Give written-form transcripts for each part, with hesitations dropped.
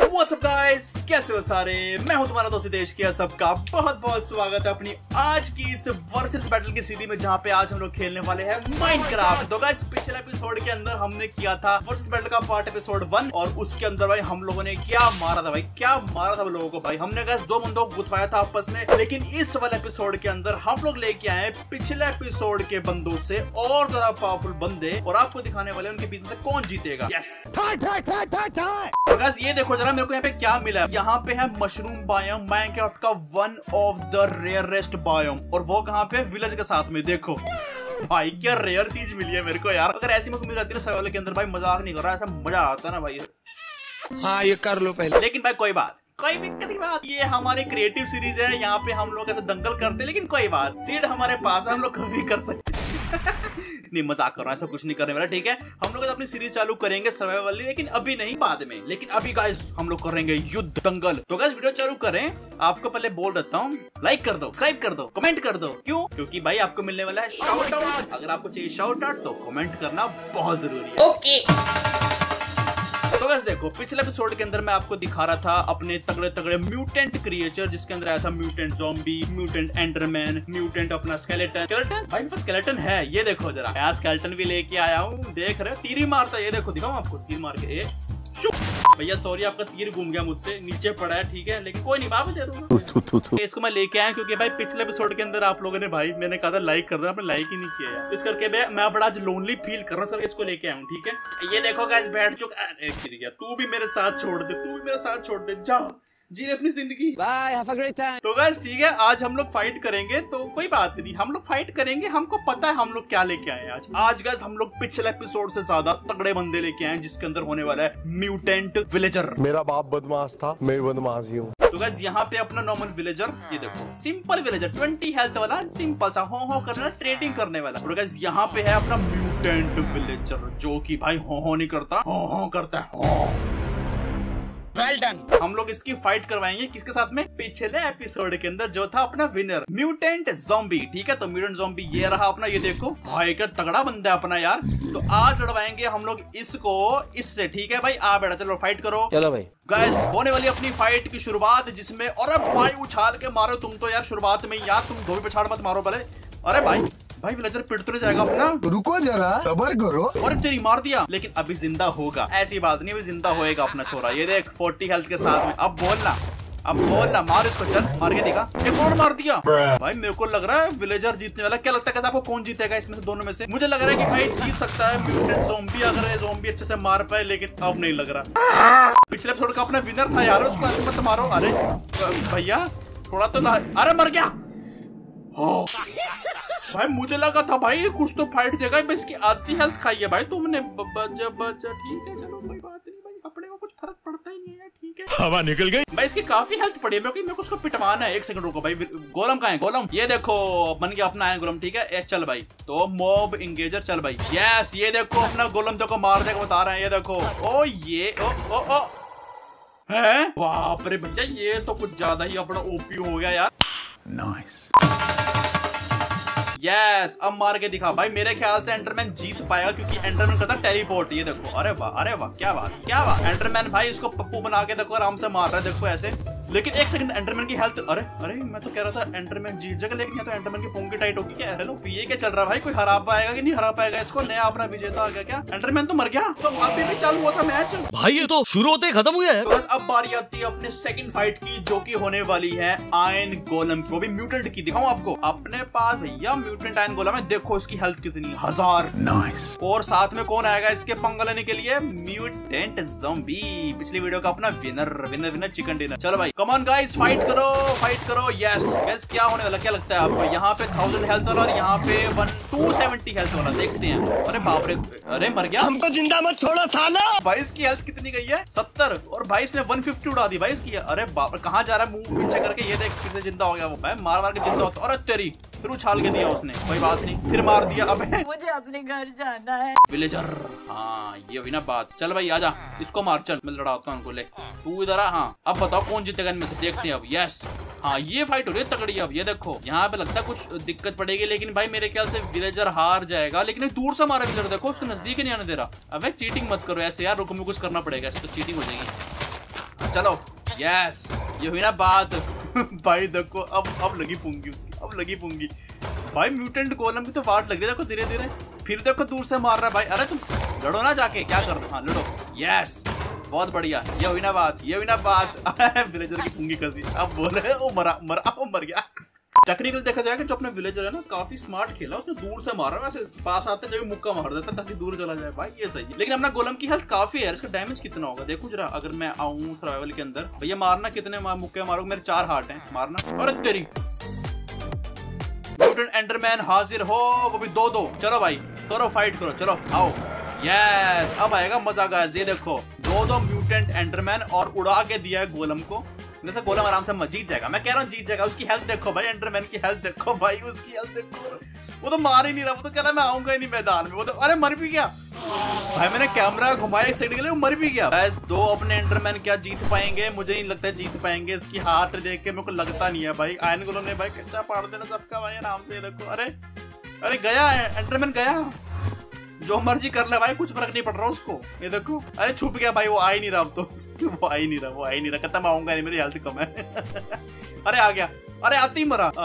What's up guys? कैसे हो सारे? मैं हूं तुम्हारा दोस्त देश किया सबका बहुत बहुत स्वागत है अपनी आज की इस वर्सेस बैटल की सीरीज में, जहां पे आज हम लोग खेलने वाले हैं माइनक्राफ्ट। तो गाइस पिछले एपिसोड के अंदर हमने किया था वर्सेस बैटल का पार्ट एपिसोड 1 और उसके अंदर भाई हम लोगों ने क्या मारा था भाई, क्या मारा था लोगों को भाई। हमने गाइस दो बंदों को गुथवाया था आपस में, लेकिन इस वाले एपिसोड के अंदर हम लोग लेके आए पिछले एपिसोड के बंदों से और ज्यादा पावरफुल बंदे और आपको दिखाने वाले उनके बीच में से कौन जीतेगा। यस और गाइस ये देखो जरा मेरे को यहाँ पे क्या मिला है। यहाँ पे है मशरूम बायोम, माइनक्राफ्ट का one of the rarest biome, और वो कहाँ पे विलेज के साथ में। देखो भाई क्या रेयर चीज मिली है मेरे को यार। अगर ऐसी मुझे मिल जाती है ना सवाल के अंदर, भाई मजाक नहीं कर रहा, ऐसा मजा आता है ना भाई। हाँ ये कर लो पहले। लेकिन भाई कोई बात, कोई दिक्कत की बात, ये हमारी क्रिएटिव सीरीज है, यहाँ पे हम लोग ऐसे दंगल करते हैं, लेकिन कोई बात, सीड हमारे पास है, हम लोग कभी कर सकते हैं। नहीं मजाक कर रहा हूं, ऐसा कुछ नहीं करने वाला, ठीक है। हम लोग अपनी सीरीज चालू करेंगे सर्वाइवल वाली, लेकिन अभी नहीं, बाद में। लेकिन अभी गाइस हम लोग करेंगे युद्ध दंगल। तो गाइस वीडियो चालू करें, आपको पहले बोल देता हूँ, लाइक कर दो, सब्सक्राइब कर दो, कमेंट कर दो। क्यों? क्योंकि भाई आपको मिलने वाला है शाउट आउट। अगर आपको चाहिए शाउट आउट तो कमेंट करना बहुत जरूरी है। ओके तो गाइस देखो पिछले एपिसोड के अंदर मैं आपको दिखा रहा था अपने तगड़े तगड़े म्यूटेंट क्रिएचर, जिसके अंदर आया था mutant zombie, mutant enderman, mutant अपना स्केलेटन। स्केलेटन भाई मेरे पास स्केलेटन है, ये देखो जरा, यार स्केलेटन भी लेके आया हूँ, देख रहे हो तीर ही मारता है। ये देखो दिखाऊं आपको, तीर मार के भैया सॉरी आपका तीर घूम गया मुझसे, नीचे पड़ा है, ठीक है, लेकिन कोई नहीं, वापस दे दूंगा। इसको मैं लेके आया क्योंकि भाई पिछले एपिसोड के अंदर आप लोगों ने भाई मैंने कहा था लाइक कर देना, आपने लाइक ही नहीं किया यार। इस करके मैं बड़ा आज लोनली फील कर रहा हूँ, इसको लेके आया हूँ, ठीक है। ये देखो गाइस बैठ चुका, तू भी मेरे साथ छोड़ दे, तू भी मेरे साथ छोड़ दे, जा जी अपनी जिंदगी। Bye, have a great time. तो गाइस ठीक है, आज हम लोग फाइट करेंगे, तो कोई बात नहीं, हम लोग फाइट करेंगे। हमको पता है हम लोग क्या लेके आए हैं आज गाइस हम लोग पिछले एपिसोड से ज्यादा तगड़े बंदे लेके आए हैं, जिसके अंदर होने वाला है म्यूटेंट विलेजर। मेरा बाप बदमाश था, मैं बदमाश ही हूँ। तो गाइस यहाँ पे अपना नॉर्मल विलेजर, ये देखो सिंपल विलेजर 20 हेल्थ वाला, सिंपल सा हो करना, ट्रेडिंग करने वाला। और गाइस यहाँ पे है अपना म्यूटेंट विलेजर, जो कि भाई हो नहीं करता, हो करता है। Well done. हम लोग इसकी फाइट करवाएंगे किसके साथ में? पिछले एपिसोड के अंदर जो था अपना विनर म्यूटेंट ज़ॉम्बी, ठीक है। तो म्यूटेंट ज़ॉम्बी ये रहा अपना, ये देखो भाई का तगड़ा बंदा है अपना यार। तो आज लड़वाएंगे हम लोग इसको इससे, ठीक है भाई। आ बेटा चलो फाइट करो, चलो भाई। गाइस होने वाली अपनी फाइट की शुरुआत, जिसमें और भाई उछाल के मारो तुम तो यार शुरुआत में यार, तुम धोबी पछाड़ मत मारो पहले। अरे भाई विलेजर पिट तो नहीं जाएगा अपना? रुको जरा सबर करो। और तेरी मार दिया, लेकिन अभी जिंदा होगा, ऐसी बात नहीं, अभी जिंदा होएगा अपना छोरा। ये देख 40 हेल्थ के साथ में। अब बोलना मार इसको, चल मार के दिखा। एक और मार दिया भाई। मेरे को लग रहा है विलेजर जीतने वाला। क्या लगता है कैसे आपको कौन जीतेगा इसमें से, दोनों में से? मुझे लग रहा है कि भाई जीत सकता है म्यूटेंट ज़ॉम्बी, अगर ये ज़ॉम्बी अच्छे से मार पाए, लेकिन अब नहीं लग रहा। पिछले एपिसोड का अपना विनर था यार, उसको ऐसे मत मारो। अरे भैया थोड़ा तो अरे मर गया भाई। मुझे लगा था भाई कुछ तो फाइट देगा, इसकी आधी हेल्थ खाई है भाई तुमने। बचा ठीक है, चलो कोई बात नहीं भाई, अपने को कुछ फर्क पड़ता ही नहीं है, ठीक है। हवा निकल गई भाई, इसकी काफी हेल्थ पड़ी है, मेरे को उसको पिटवाना है। एक सेकंड रुको भाई, गोलम कहाँ है? गोलम ये देखो बन गया अपना है गोलम, ठीक है। चल भाई, तो मॉब इंगेजर, चल भाई। यस ये देखो अपना गोलम देखो मार देगा, बता रहे हैं, ये देखो। ओ ये ओ है, बाप रे भैया ये तो कुछ ज्यादा ही अपना ओपी हो गया यार। नाइस। यस अब मार के दिखा भाई। मेरे ख्याल से एंडरमैन जीत पाएगा, क्योंकि एंडरमैन करता टेलीपोर्ट। ये देखो, अरे वाह क्या बात। एंडरमैन भाई इसको पप्पू बना के देखो, आराम से मार रहा है, देखो ऐसे। लेकिन एक सेकंड, एंडरमैन की हेल्थ, अरे मैं तो कह रहा था एंडरमैन जीत जाएगा, लेकिन ये तो एंडरमैन की पोंकी टाइट होगी क्या? हेलो ये क्या चल रहा है भाई? कोई हरा पाएगा कि नहीं हरा पाएगा इसको? नया अपना विजेता आ गया क्या? एंडरमैन तो मर गया, तो अभी भी चालू हुआ था मैच भाई, ये तो शुरू होते ही खत्म हो गया है। तो बस अब बारी आती है अपने सेकंड फाइट की, जो की होने वाली है आयरन गोलम की, वो भी म्यूटेंट की। दिखाऊं आपको अपने पास भैया म्यूटेंट आयरन गोलम है, देखो इसकी हेल्थ कितनी, 1000। नाइस। और साथ में कौन आएगा इसके पंगा लेने के लिए? म्यूटेंट ज़ॉम्बी, पिछली वीडियो का अपना विनर चिकन डिनर। चलो भाई कम ऑन गाइस, फाइट करो। यस गाइस क्या होने वाला, क्या लगता है आपको? यहाँ पे 1000 हेल्थ वाला और यहाँ पे 270 हेल्थ वाला, देखते हैं। अरे बाप रे, अरे मर गया। हमको जिंदा मत छोड़ो साला। भाई इसकी हेल्थ कितनी गई है? 70। और भाई इसने 150 उड़ा दी भाई इसकी। अरे बाप रे, कहाँ जा रहा है मुंह पीछे करके? ये देख फिर से जिंदा हो गया वो भाई, मार के जिंदा होता। अरे तेरी, फिर उछाल के दिया उसने, कोई बात नहीं, फिर मार दिया। अब मुझे अपने घर जाना है। विलेजर, हाँ ये हुई ना बात। चल भाई आजा, इसको मार, चल मैं लड़ाता हूँ उनको। ले तू इधर आ। हाँ अब बताओ कौन जीतेगा इनमें से, देखते हैं अब। यस हाँ ये फाइट हो रही है तगड़ी। अब ये देखो यहाँ पे लगता है कुछ दिक्कत पड़ेगी, लेकिन भाई मेरे ख्याल से विलेजर हार जाएगा। लेकिन दूर से हमारा विलेजर देखो, उसको नजदीक नहीं आने दे रहा। अब चीटिंग मत करो ऐसे यार, रुको मुझे कुछ करना पड़ेगा, ऐसे तो चीटिंग हो जाएगी। चलो। यस, ये हुई ना बात। भाई देखो अब लगी पूंगी उसकी, अब लगी पूंगी भाई। म्यूटेंट गोलम की तो वाट लग रही है देखो धीरे धीरे। फिर देखो दूर से मार रहा है भाई। अरे तुम लड़ो ना जाके, क्या कर रहे हो? हाँ लड़ो। यस, बहुत बढ़िया, ये हुई ना बात, ये हुई ना बात। विलेजर की पूंगी कसी। अब बोले ओ मरा मरा, ओ मर गया। टेक्निकल देखा जाए कि जो अपना विलेजर है ना काफी स्मार्ट खेला, उसने दूर से मारा, वैसे पास आते जब मुक्का मार देता ताकि दूर चला जाए भाई, ये सही है। लेकिन अपना गोलम की हेल्थ काफी है, इसका डैमेज कितना होगा देखो जरा। अगर मैं आऊं सर्वाइवल के अंदर, भैया मारना कितने मुक्के मारोगे? मेरे 4 हार्ट हैं, मारना। अरे तेरी म्यूटेंट एंडरमैन हाजिर हो, वो भी 2-2। चलो भाई करो, फाइट करो, चलो आओ। यस, अब आएगा मजा गाइस। ये देखो 2-2 म्यूटेंट एंडरमैन और उड़ा के दिया है गोलम को। जैसे गोलम आराम से जीत जाएगा, मैं कह रहा हूँ जीत जाएगा। उसकी हेल्थ देखो भाई, एंडरमैन की हेल्थ देखो भाई, उसकी हेल्थ देखो। वो तो मार ही नहीं रहा, वो तो कह रहा है मैं आऊंगा ही नहीं मैदान में। वो तो अरे मर भी गया भाई, मैंने कैमरा घुमाया एक साइड के लिए, वो मर भी गया। बस 2 अपने एंडरमैन क्या जीत पाएंगे? मुझे नहीं लगता है जीत पाएंगे। इसकी हार्ट देख के मेरे को लगता नहीं है भाई। आयरन गोलम ने भाई कच्चा पाड़ देना सबका भाई आराम से। देखो अरे अरे गया एंडरमैन, गया। जो मर्जी कर ले भाई, कुछ फर्क नहीं पड़ रहा उसको। ये देखो अरे छुप गया भाई, वो आ ही नहीं रहा अब तो। वो आ ही नहीं रहा, वो आ ही नहीं रहा। कहता मैं आऊंगा नहीं, मेरी हेल्थ कम है। अरे आ गया, अरे आते ही मरा।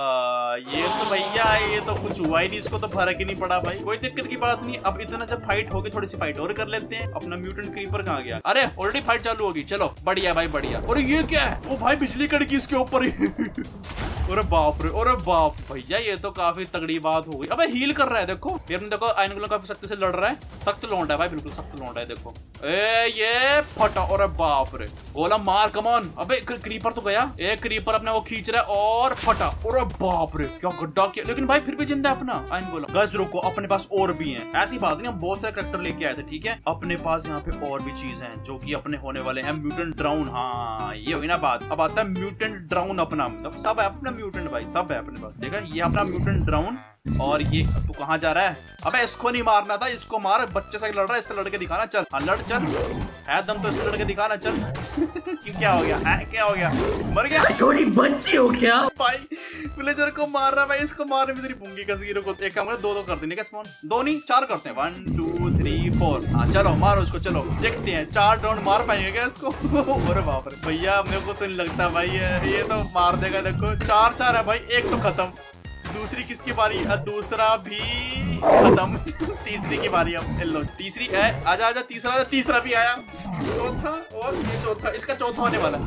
ये तो भैया ये तो कुछ हुआ ही नहीं, इसको तो फर्क ही नहीं पड़ा भाई। कोई दिक्कत की बात नहीं। अब इतना जब फाइट होगी, थोड़ी सी फाइट और कर लेते हैं। अपना म्यूटेंट क्रीपर कहाँ गया? अरे ऑलरेडी फाइट चालू होगी, चलो बढ़िया भाई बढ़िया। अरे ये क्या है? वो भाई बिजली कड़की इसके ऊपर ही। अरे बाप रे, अरे बाप भैया, ये तो काफी तगड़ी बात हो गई। अबे हील कर रहा है देखो, देखो आयरन गोलम काफी सख्ती से लड़ रहा है। सख्त लौंडा है भाई, बिल्कुल सख्त लौंडा है। देखो ये फटा, अरे बाप रे। गोलम मार, कम ऑन। अबे क्रीपर तो गया, एक क्रीपर अपने वो खींच रहा है और फटा। अरे बाप रे, क्या गड्ढा किया। लेकिन भाई फिर भी जिंदा है अपना आयरन गोलम। गाइस रुको, अपने पास और भी है, ऐसी बात नहीं, हम बहुत सारे कैरेक्टर लेके आए थे, ठीक है। अपने पास यहाँ पे और भी चीज है जो कि अपने होने वाले हैं। म्यूटेंट ड्राउन, हाँ ये हुई ना बात। अब आता है म्यूटेंट ड्राउन अपना, मतलब सब है अपना म्यूटेंट भाई, सब है अपने पास। देखा ये अपना म्यूटेंट ड्राउन। और ये तू कहाँ जा रहा है? अबे इसको नहीं मारना था, इसको मार। बच्चे से लड़ रहा है, इससे लड़के दिखाना। चल हाँ लड़, चल है दम तो इससे लड़के दिखाना, चल। क्यों क्या हो गया है? क्या हो गया? मर गया? छोटी बच्ची हो क्या भाई? विलेजर को मार रहा भाई, इसको मारने में तेरी पूंगी कसी। को एक काम कर, 2-2 कर देने का स्पॉन। 2 नहीं 4 करते हैं, 1 2 3 4। हाँ चलो मारो उसको, चलो देखते हैं 4 राउंड मार पाएंगे क्या इसको? अरे बाप रे भैया, मेरे को तो नहीं लगता भाई ये तो मार देगा। देखो 4-4 है भाई, एक तो खत्म। दूसरी किसकी बारी? दूसरा भी खत्म। तीसरी की बारी। अब लो तीसरी है, आजा आजा, तीसरा भी आया। चौथा, और ये चौथा, इसका चौथा होने वाला।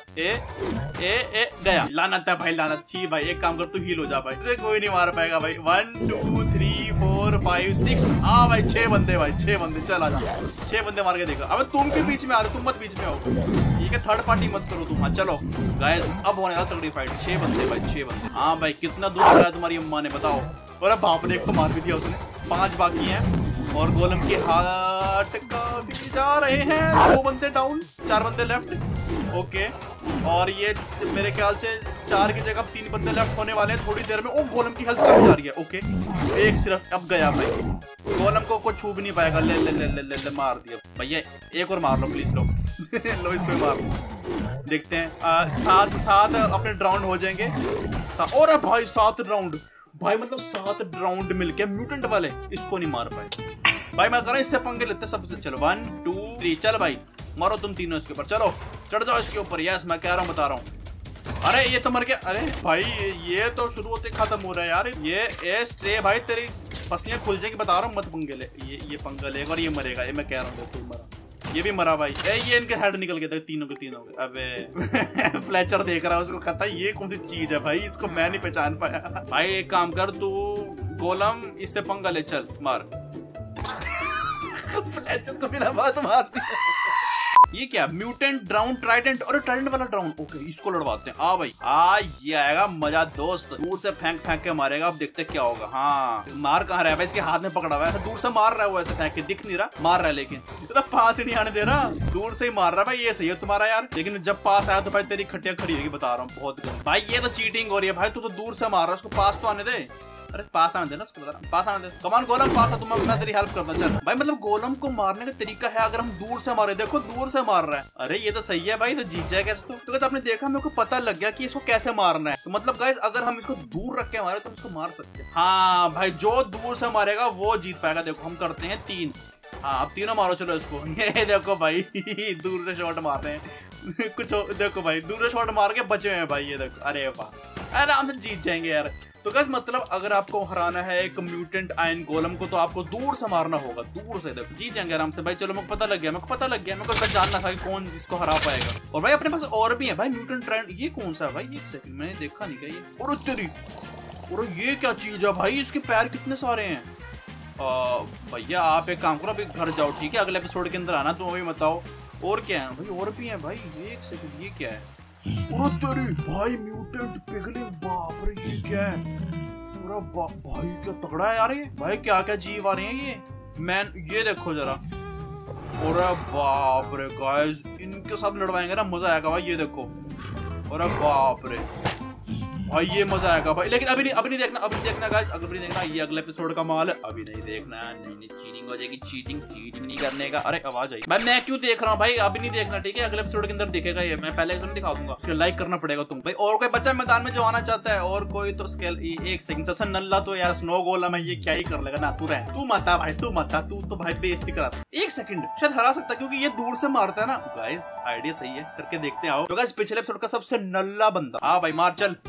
ए गया। लानत है भाई, लानत। छी भाई एक काम कर, तू हील हो जा भाई, तुझे कोई नहीं मार पाएगा भाई। 1 2 3 4 5 6। हाँ भाई 6 बंदे भाई, 6 बंदे। चल आजा, 6 बंदे मार के देखा। अब तुम के बीच में आ रहे, तुम मत बीच में आओ, ठीक है। थर्ड पार्टी मत करो तुम। हाँ चलो गाइस, अब होने वाला तगड़ी फाइट। 6 बंदे भाई, 6 बंदे। हाँ भाई कितना दूर है तुम्हारी अम्मा ने, बताओ। अरे बाप रे, एक तो मार भी दिया उसने। 5 बाकी हैं और गोलम के हाथ काफी जा रहे हैं। 2 बंदे डाउन, 4 बंदे लेफ्ट। ओके, और ये मेरे ख्याल से 4 की जगह 3 बंदे लेफ्ट होने वाले हैं थोड़ी देर में। ओ गोलम की हेल्थ कम जा रही है। ओके, एक सिर्फ अब गया भाई। गोलम को कोई छू भी नहीं पाएगा। ले ले ले ले ले, ले मार दिया भैया। एक और मार लो प्लीज, लो। लो इसको मार लो। देखते हैं 7 अपने राउंड हो जाएंगे। और भाई 7 राउंड भाई, मतलब 7 राउंड मिलके म्यूटेंट वाले इसको नहीं मार पाए भाई। मैं कह रहा हूं इससे पंगे लेते सबसे। चलो 1 2 3, चल भाई मारो तुम तीनों इसके ऊपर। चलो चढ़ जाओ इसके ऊपर। यस मैं कह रहा हूँ, बता रहा हूँ। अरे ये तो मर गया। अरे भाई ये तो शुरू होते खत्म हो रहा है यार। ये स्ट्रे भाई, तेरी पसलियां खुल जाएगी, बता रहा हूँ। मत पंगे ले, ये पंगा लेगा और ये मरेगा। ये मैं कह रहा हूँ, मरा। ये भी मरा भाई। ये इनके हेड निकल गए थे तीनों के तीनों। अबे फ्लेचर देख रहा है, उसको कहता है ये कौन सी चीज है भाई, इसको मैं नहीं पहचान पाया। भाई एक काम कर, तू गोलम इससे पंगा ले, चल मार। फ्लेचर को बिना बात मार दिया। ये क्या? Mutant drowned trident. और ट्राइडेंट वाला ड्राउन। ओके इसको लड़वाते हैं। आ भाई ये आएगा मजा दोस्त। दूर से फेंक के मारेगा। अब देखते क्या होगा। हाँ मार कहाँ रहा है भाई? इसके हाथ में पकड़ा हुआ है, दूर से मार रहा है वो, ऐसे फेंक के दिख नहीं रहा, मार रहा है। लेकिन तो पास ही नहीं आने दे रहा, दूर से ही मार रहा है भाई। ये सही है तुम्हारा यार, लेकिन जब पास आया तो भाई तेरी खटिया खड़ी होगी, बता रहा हूँ। बहुत भाई ये तो चीटिंग हो रही है भाई। तू तो दूर से मार रहा है, उसको पास तो आने दे। अरे पास आने देना उसको, बता, पास आने दे। कमान गोलम पास आ, तुम मैं तेरी हेल्प करता हूं। चल भाई, मतलब गोलम को मारने का तरीका है अगर हम दूर से मारे। देखो दूर से मार रहा है। अरे ये तो सही है भाई, तो जीत जाएगा इसको। तो कहते आपने देखा, मेरे को पता लग गया कि इसको कैसे मारना है। तो मतलब गाइस अगर हम इसको दूर रख के मारे तो हम इसको मार सकते हैं। हाँ भाई, जो दूर से मारेगा वो जीत पाएगा। देखो हम करते हैं 3 हाँ अब तीनों मारो, चलो इसको। ये देखो भाई दूर से शॉट मार रहे हैं कुछ देखो भाई, दूर से शॉट मार के बचे हुए हैं भाई। ये देखो, अरे वाह, आराम से जीत जाएंगे यार। तो गाइस मतलब अगर आपको हराना है एक म्यूटेंट आयरन गोलम को, तो आपको दूर से मारना होगा, दूर से। देखो जीत जाएंगे आराम से भाई। चलो मेरे को पता लग गया, मेरे को जानना था कि कौन इसको हरा पाएगा। और भाई अपने पास और भी है भाई म्यूटेंट ट्रेंड। ये कौन सा है भाई? एक सेकंड, मैंने देखा नहीं क्या ये। और तेरी, और ये क्या चीज है भाई? इसके पैर कितने सारे हैं। भैया आप एक काम करो, अभी घर जाओ ठीक है, अगले एपिसोड के अंदर आना, तुम अभी बताओ और क्या है भाई। और भी है भाई, एक सेकंड, ये क्या है? अरे तेरी भाई म्यूटेंट पिगलिंग, बाप रे ये क्या है? अरे भाई क्या तगड़ा है यार ये भाई, क्या क्या जीव आ रहे हैं ये मैन। ये देखो जरा, अरे बाप रे गाइस, इनके साथ लड़वाएंगे ना, मजा आएगा भाई। ये देखो, अरे बाप रे भाई, ये मजा आएगा भाई। लेकिन अभी नहीं देखना गाइस, अभी नहीं देखना, ये अगले एपिसोड का माल है, अभी नहीं देखना। नहीं चीटिंग हो जाएगी, चीटिंग नहीं करने का। अरे आवाज आई भाई, मैं क्यों देख रहा हूँ भाई? अभी नहीं देखना ठीक है, अगले एपिसोड के अंदर दिखेगा ये, मैं पहले एपिसोड दिखा दूंगा, उसके लाइक करना पड़ेगा तुम भाई। और कोई बच्चा मैदान में जो आना चाहता है, और कोई तो स्केल। एक सेकंड, सबसे नल्ला तो यार स्नो गोलम है, ये क्या ही कर लेगा ना। तू रह, तू मता भाई, तू तो भाई बेइज्जती करा। एक सेकंड, शायद हरा सकता है क्योंकि ये दूर से मारता है ना। गाइस आइडिया सही है, करके देखते हैं। आओ तो गाइस, पिछले एपिसोड का सबसे नल्ला बंदा, हाँ भाई मार, चल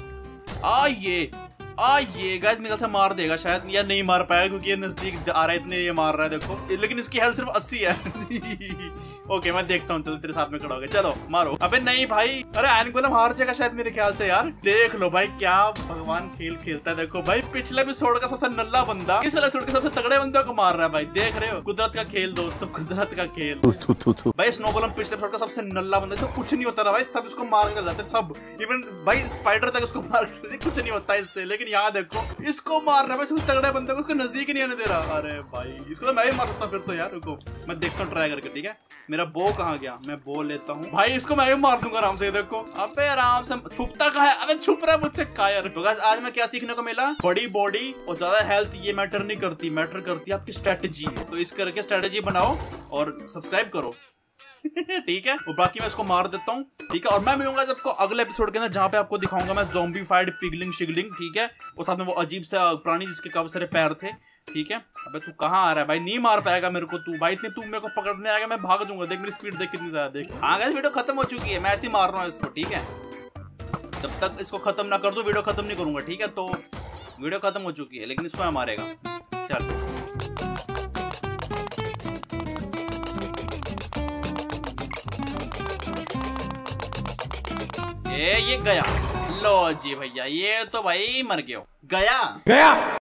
ये गाइस मेरे से मार देगा शायद, या नहीं मार पाएगा क्योंकि ये नजदीक आ रहा है, इतने ये मार रहा है देखो। लेकिन इसकी हेल्थ सिर्फ 80 है ओके मैं देखता हूँ, चलो तेरे साथ में खड़ा हो गया, चलो मारो। अबे नहीं भाई, अरे आयरन गोलम हार जाएगा शायद मेरे ख्याल से यार। देख लो भाई क्या भगवान खेल खेलता है। देखो भाई पिछले एपिसोड का सबसे नल्ला बंदा इस एपिसोड के सबसे तगड़े बंदे को मार रहा है भाई। देख रहे हो, कुदरत का खेल दोस्तों, कुदरत का खेल भाई। स्नो गोलम पिछले एपिसोड का सबसे नल्ला बंदा, इसको कुछ नहीं होता था भाई, सब इसको मार के जाते सब। इवन भाई स्पाइडर तक उसको मार के, कुछ नहीं होता इससे। लेकिन यहाँ देखो इसको मार रहा है भाई, सबसे तगड़े बंदे को, उसको नजदीक ही नहीं आने दे रहा। अरे भाई इसको तो मैं भी मार सकता हूँ फिर तो यार। रुको मैं देखता हूँ ट्राई करके, ठीक है। मेरा बो कहाँ गया? मैं बो लेता हूँ भाई, इसको मैं भी मार दूंगा आराम से। देखो अबे आराम से, छुपता कहाँ है? अबे छुप रहा है मुझसे कायर। तो गाइस आज मैं क्या सीखने को मिला? बड़ी बॉडी और ज्यादा हेल्थ ये मैटर नहीं करती, मैटर करती है आपकी स्ट्रेटेजी। तो इस करके स्ट्रेटेजी बनाओ और सब्सक्राइब करो ठीक है। और बाकी मैं इसको मार देता हूँ, ठीक है। और मैं मिलूंगा सबको अगले एपिसोड के अंदर, जहाँ पे आपको दिखाऊंगा मैं ज़ॉम्बीफाइड पिगलिंग शिगलिंग, ठीक है। और साथ में वो अजीब सा प्राणी जिसके काफी सारे पैर थे, ठीक है। अबे तू कहाँ आ रहा है भाई? नहीं मार पाएगा मेरे को तू भाई, इतने तू मेरे को पकड़ने आएगा, मैं भाग जाऊंगा। देख मेरी स्पीड देख कितनी ज्यादा, देख। हाँ गाइस वीडियो खत्म हो चुकी है, मैं ऐसे ही मार रहा हूँ इसको, ठीक है। जब तक इसको खत्म ना कर दूं वीडियो खत्म नहीं करूंगा, ठीक है। तो वीडियो खत्म हो चुकी है, लेकिन इसको मैं मारेगा। चल ये गया। लो जी भैया, ये तो भाई मर गया।